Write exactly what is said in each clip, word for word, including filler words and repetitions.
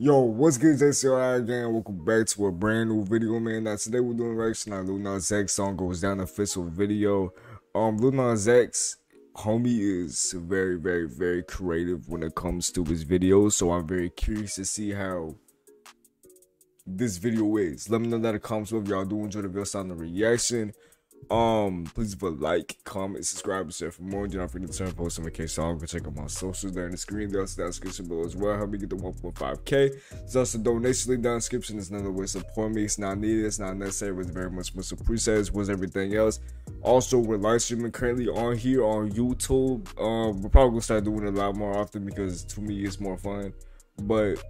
Yo, what's good, J C R I again? Welcome back to a brand new video, man. Now today we're doing reaction on Lil Nas X song Goes Down official video. Um, Lil Nas X, homie, is very, very, very creative when it comes to his videos. So I'm very curious to see how this video is. Let me know that in the comments if y'all do enjoy the video sound of reaction. Um, please leave a like, comment, subscribe, and share for more. Do not forget to turn post notifications on. Go check out my socials there in the screen. There's the description below as well. Help me get the one point five K. There's also a donation link down in the description. It's another way to support me. It's not needed. It's not necessary. It's very much much appreciated. Was everything else. Also, we're live streaming currently on here on YouTube. Um, we're probably gonna start doing it a lot more often because to me it's more fun. But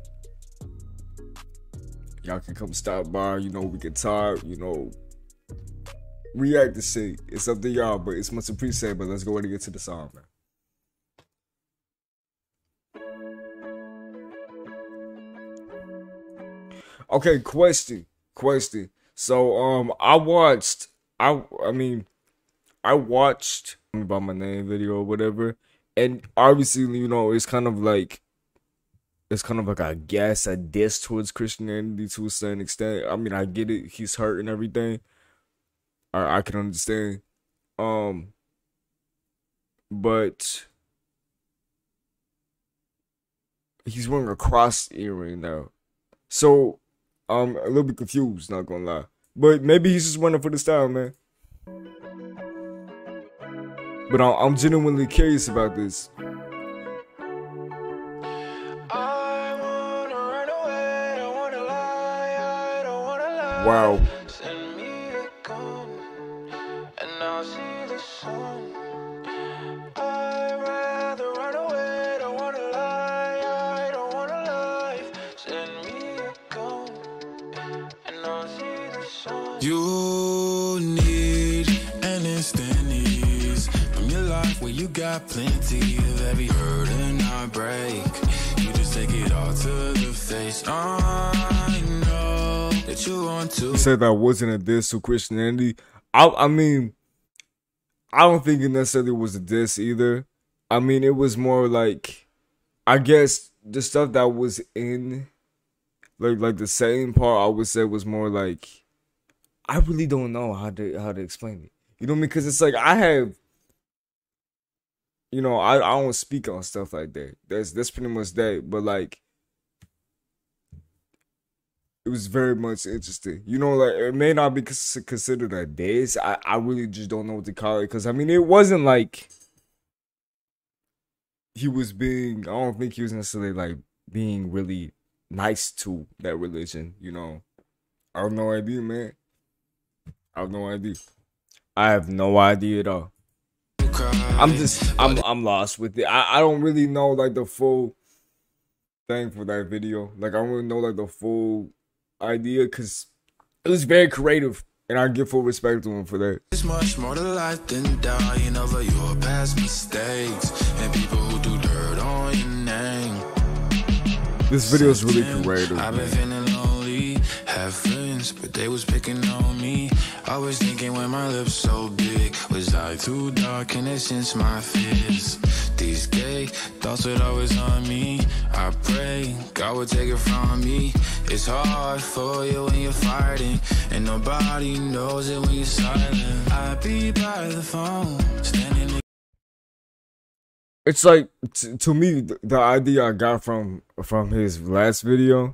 y'all can come stop by. You know, we can talk. You know. React to shit. It's up to y'all, but it's much appreciated. But let's go ahead and get to the song, man. Okay, question, question. So, um, I watched. I, I mean, I watched about my name video or whatever, and obviously, you know, it's kind of like, it's kind of like I guess a diss towards Christianity to a certain extent. I mean, I get it. He's hurt and everything. I, I can understand, um, but he's wearing a cross earring now, so I'm a little bit confused, not gonna lie. But maybe he's just running for the style, man. But I'm, I'm genuinely curious about this. Wow. You need an instant ease from your life where you got plenty of every hurt and heartbreak. You just take it all to the face. I know that you want to. He said that wasn't a diss to Christianity. I, I mean, I don't think it necessarily was a diss either. I mean, it was more like, I guess the stuff that was in, like, like the same part, I would say was more like, I really don't know how to how to explain it. You know what I mean? Because it's like I have, you know, I, I don't speak on stuff like that. That's that's pretty much that. But like, it was very much interesting. You know, like it may not be considered a diss. I I really just don't know what to call it. Because I mean, it wasn't like he was being. I don't think he was necessarily like being really nice to that religion. You know, I have no idea, man. I have no idea. I have no idea at all. I'm just, I'm, I'm lost with it. I, I don't really know like the full thing for that video. Like I don't really know like the full idea because it was very creative, and I give full respect to him for that. It's much more to life than dying over your past mistakes and people who do dirt on your name. This video is really creative. I've been feeling lonely, have friends, but they was picking on me. I was thinking when my lips so big, was I too dark and it since my fears? These gay thoughts would always on me. I pray God would take it from me. It's hard for you when you're fighting, and nobody knows it when you're silent. I be by the phone, standing. It's like t to me, the, the idea I got from from his last video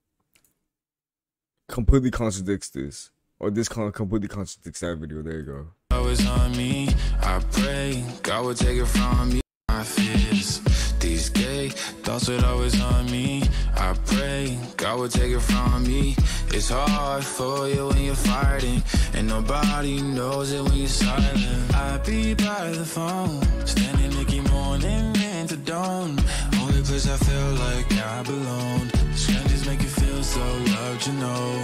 completely contradicts this. Or this completely contradicts that video. There you go. Always on me. I pray God would take it from me. My fears, these gay thoughts would always on me. I pray God would take it from me. It's hard for you when you're fighting, and nobody knows it when you're silent. I be by the phone, standing Nicky morning into dawn. Only place I feel like I belong. Strangers make you feel so loved, you know.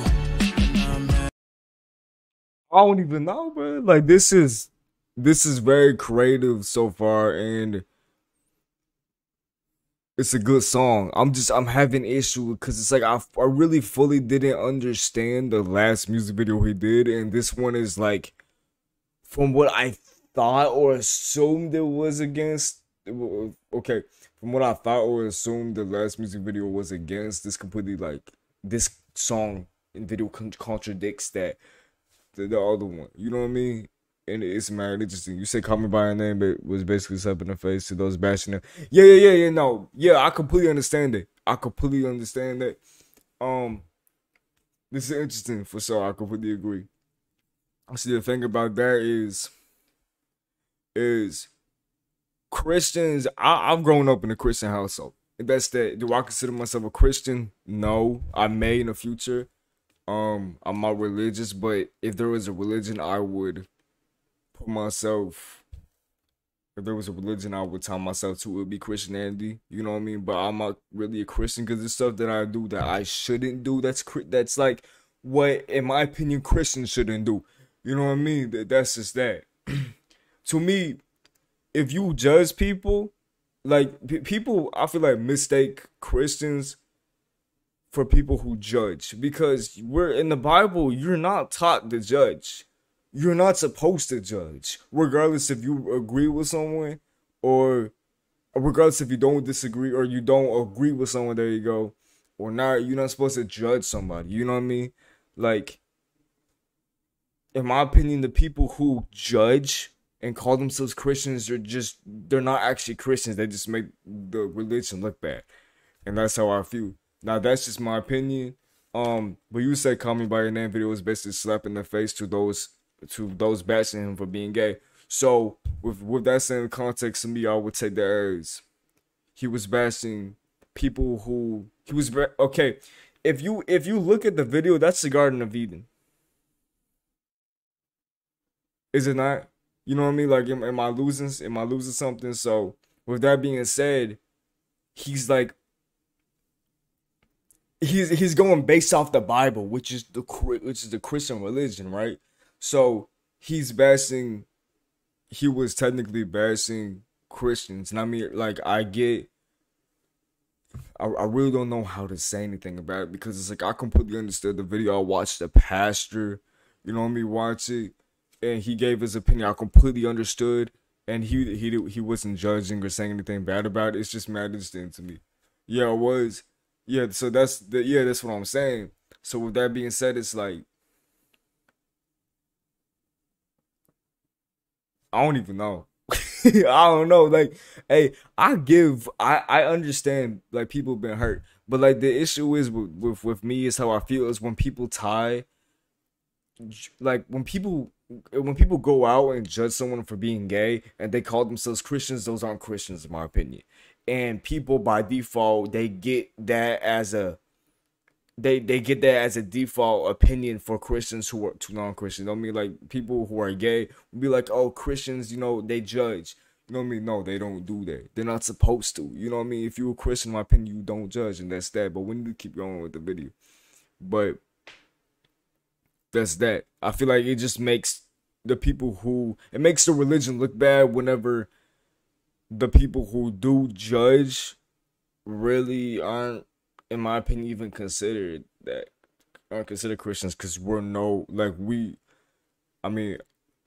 I don't even know, bro. Like this is this is very creative so far, and it's a good song. I'm just I'm having issue because it's like I I really fully didn't understand the last music video he did, and this one is like, from what I thought or assumed it was against. Okay, from what I thought or assumed the last music video was against, this completely like this song and video con contradicts that the, the other one. You know what I mean? And it's mad interesting. You say "Call Me by Your Name," but it was basically slapping the face to those bashing them. Yeah, yeah, yeah, yeah. No, yeah, I completely understand it. I completely understand that. Um, this is interesting for sure. I completely agree. See, the thing about that is, is Christians. I, I've grown up in a Christian household. And that's that. Do I consider myself a Christian? No, I may in the future. Um, I'm not religious, but if there was a religion, I would put myself. If there was a religion, I would tie myself to it would be Christianity. You know what I mean? But I'm not really a Christian because there's stuff that I do that I shouldn't do. That's that's like what, in my opinion, Christians shouldn't do. You know what I mean? That that's just that. To me, if you judge people, like p people, I feel like mistake Christians for people who judge, because we're in the Bible. You're not taught to judge. You're not supposed to judge, regardless if you agree with someone or regardless if you don't disagree or you don't agree with someone. There you go, or not. You're not supposed to judge somebody. You know what I mean? Like, in my opinion, the people who judge and call themselves Christians are just, they're not actually Christians. They just make the religion look bad. And that's how I feel. Now, that's just my opinion. Um, but you say "Call Me by Your Name" video was basically slapping the face to those to those bashing him for being gay. So with with that same context, to me, I would take that as he was bashing people who he was okay. If you if you look at the video, that's the Garden of Eden. Is it not? You know what I mean? Like, am, am I losing? Am I losing something? So, with that being said, he's like, he's he's going based off the Bible, which is the which is the Christian religion, right? So he's bashing. He was technically bashing Christians, and I mean, like, I get. I, I really don't know how to say anything about it because it's like I completely understood the video. I watched the pastor, you know what I mean, watch it. And he gave his opinion. I completely understood, and he he he wasn't judging or saying anything bad about it. It's just mad interesting to me. Yeah, it was. Yeah, so that's the yeah, that's what I'm saying. So with that being said, it's like I don't even know. I don't know. Like, hey, I give. I I understand. Like, people been hurt, but like the issue is with with with me is how I feel is when people tie. Like when people. When people go out and judge someone for being gay and they call themselves Christians, those aren't Christians in my opinion. And people by default, they get that as a they they get that as a default opinion for Christians who are to non-Christians. I mean, like, people who are gay will be like, oh, Christians, you know, they judge. You know what I mean? No, they don't do that. They're not supposed to. You know what I mean? If you're a Christian, in my opinion, you don't judge, and that's that. But we need to keep going with the video. But that's that. I feel like it just makes the people who, it makes the religion look bad whenever the people who do judge really aren't, in my opinion, even considered that, aren't considered Christians, because we're no, like, we, I mean,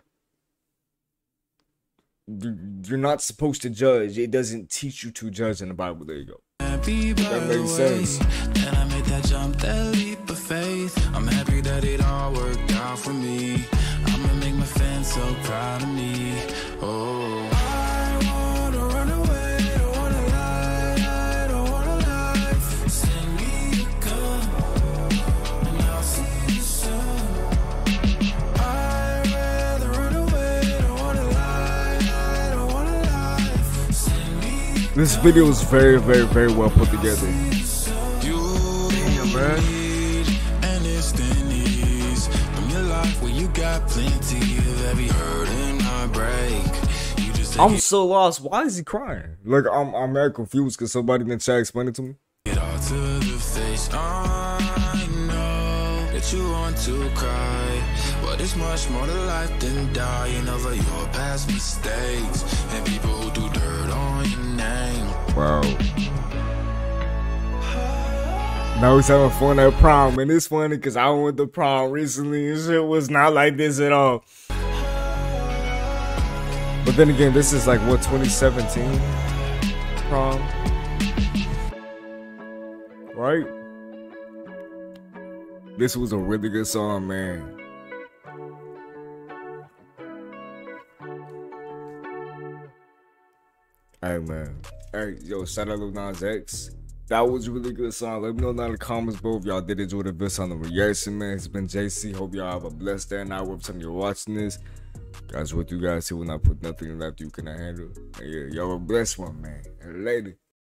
you're not supposed to judge. It doesn't teach you to judge in the Bible. There you go. That makes sense. And I made that jump, that leap of faith. I'm happy that it all worked out for me. I'ma make my fans so proud of me. Oh, I wanna run away, don't wanna lie, I don't wanna lie. Send me a gun, and I'll see the sun. I'd rather run away, don't wanna lie, I don't wanna lie. Send me a gun. This video is very, very, very well put together. Damn, man. And it's the knees from your life where you got plenty of every hurt and heartbreak. You just I'm so lost. Why is he crying? Like, I'm I'm very confused because somebody in the chat explained it to me. It all to the face. I know that you want to cry, but it's much more to life than dying over your past mistakes and people who do dirt on your name. Wow. Now he's having fun at prom, and it's funny because I went to prom recently and shit was not like this at all. But then again, this is like what, twenty seventeen prom? right? This was a really good song, man. Hey, man. Hey, yo, shout out Lil Nas X. That was a really good song. Let me know down in the comments below if y'all did enjoy the video on the reaction, man. It's been J C. Hope y'all have a blessed day and night whatever time you're watching this. Guys, what you guys see when I put nothing left you cannot handle. And yeah, y'all a blessed one, man. Later.